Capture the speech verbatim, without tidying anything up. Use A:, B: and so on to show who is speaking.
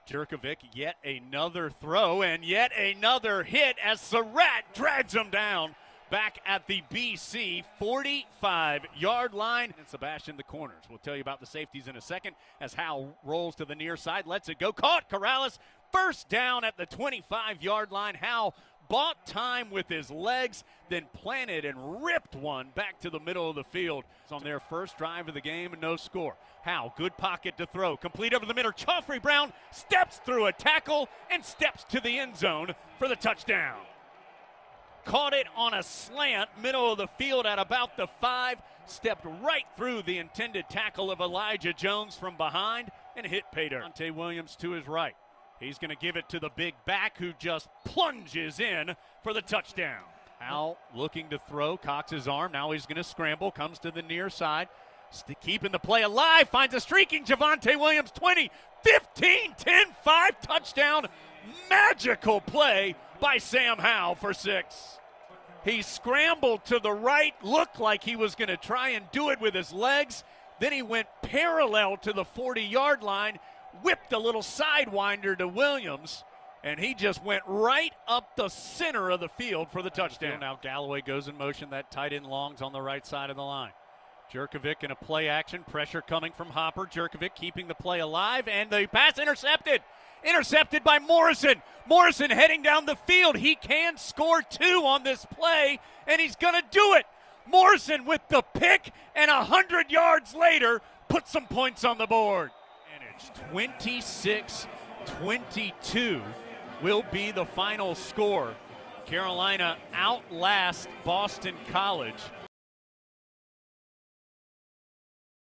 A: Jerkovic, yet another throw and yet another hit as Surratt drags him down back at the B C forty-five yard line. And Sebastian the corners. We'll tell you about the safeties in a second as Howe rolls to the near side, lets it go. Caught Corrales, first down at the twenty-five yard line. Howe bought time with his legs, then planted and ripped one back to the middle of the field. It's on their first drive of the game and no score. Howe, good pocket to throw, complete over the middle. Joffrey Brown steps through a tackle and steps to the end zone for the touchdown. Caught it on a slant, middle of the field at about the five, stepped right through the intended tackle of Elijah Jones from behind and hit Pater. Dante Williams to his right. He's going to give it to the big back who just plunges in for the touchdown. Howe looking to throw, cocks his arm. Now he's going to scramble, comes to the near side. St- keeping the play alive, finds a streaking Javonte Williams. twenty, fifteen, ten, five, touchdown. Magical play by Sam Howe for six. He scrambled to the right, looked like he was going to try and do it with his legs. Then he went parallel to the forty yard line, whipped a little sidewinder to Williams, and he just went right up the center of the field for the touchdown. Now Galloway goes in motion. That tight end Long's on the right side of the line. Jerkovic in a play action. Pressure coming from Hopper. Jerkovic keeping the play alive, and the pass intercepted. Intercepted by Morrison. Morrison heading down the field. He can score two on this play, and he's going to do it. Morrison with the pick, and one hundred yards later, put some points on the board. twenty-six twenty-two will be the final score. Carolina outlasts Boston College